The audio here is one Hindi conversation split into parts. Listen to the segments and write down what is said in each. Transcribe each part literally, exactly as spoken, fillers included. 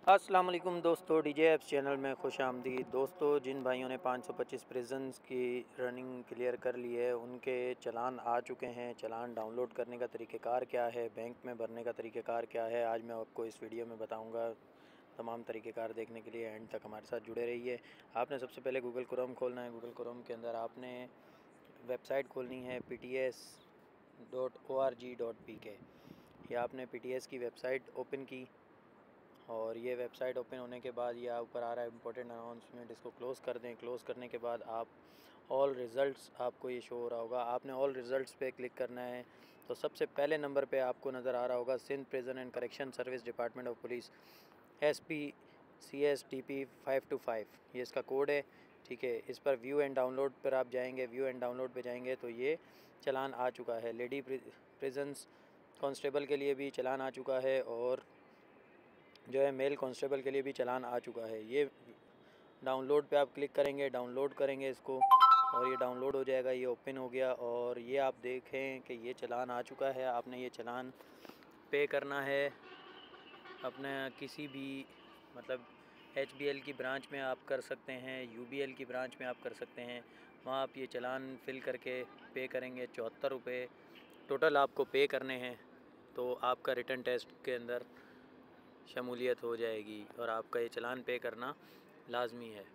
अस्सलाम वालेकुम दोस्तों, डीजे एप्स चैनल में खुश आमदीद। दोस्तों, जिन भाइयों ने पाँच सौ पच्चीस प्रिजन्स की रनिंग क्लियर कर ली है उनके चलान आ चुके हैं। चलान डाउनलोड करने का तरीक़ेकार क्या है, बैंक में भरने का तरीक़ेकार क्या है, आज मैं आपको इस वीडियो में बताऊंगा। तमाम तरीक़ेकार देखने के लिए एंड तक हमारे साथ जुड़े रहिए। आपने सबसे पहले गूगल क्रोम खोलना है। गूगल क्रोम के अंदर आपने वेबसाइट खोलनी है P T S dot O R G dot P K. ये आपने पी टी एस की वेबसाइट ओपन की और ये वेबसाइट ओपन होने के बाद ये ऊपर आ रहा है इम्पोर्टेंट अनाउंसमेंट, इसको क्लोज़ कर दें। क्लोज़ करने के बाद आप ऑल रिज़ल्ट्स आपको ये शो हो रहा होगा, आपने ऑल रिज़ल्ट्स पे क्लिक करना है। तो सबसे पहले नंबर पे आपको नज़र आ रहा होगा Sindh prison and correction service department of police S P C S T P five two five, ये इसका कोड है। ठीक है, इस पर व्यू एंड डाउनलोड पर आप जाएंगे। व्यू एंड डाउनलोड पे जाएंगे तो ये चलान आ चुका है। लेडी प्रिजन्स कांस्टेबल के लिए भी चलान आ चुका है और जो है मेल कांस्टेबल के लिए भी चलान आ चुका है। ये डाउनलोड पे आप क्लिक करेंगे, डाउनलोड करेंगे इसको और ये डाउनलोड हो जाएगा। ये ओपन हो गया और ये आप देखें कि ये चलान आ चुका है। आपने ये चलान पे करना है अपने किसी भी मतलब एच बी एल की ब्रांच में आप कर सकते हैं, यू बी एल की ब्रांच में आप कर सकते हैं। वहाँ आप ये चलान फिल करके पे करेंगे। चौहत्तर रुपये टोटल आपको पे करने हैं। तो आपका रिटर्न टेस्ट के अंदर शमूलियत हो जाएगी और आपका ये चलान पे करना लाजमी है।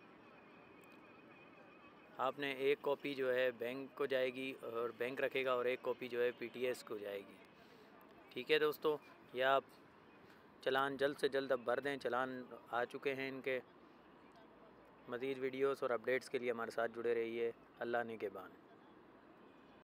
आपने एक कॉपी जो है बैंक को जाएगी और बैंक रखेगा और एक कॉपी जो है पी टी एस को जाएगी। ठीक है दोस्तों, ये आप चलान जल्द से जल्द अब भर दें। चलान आ चुके हैं इनके। मज़ीद वीडियोस और अपडेट्स के लिए हमारे साथ जुड़े रहिए। अल्लाह निगहबान।